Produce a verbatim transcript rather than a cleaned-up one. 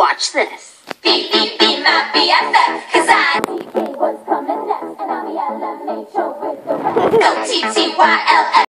Watch this. Be, be, be my B F F, cause I T K was coming next, and I'll be L M H O with the rest. No T T Y L F.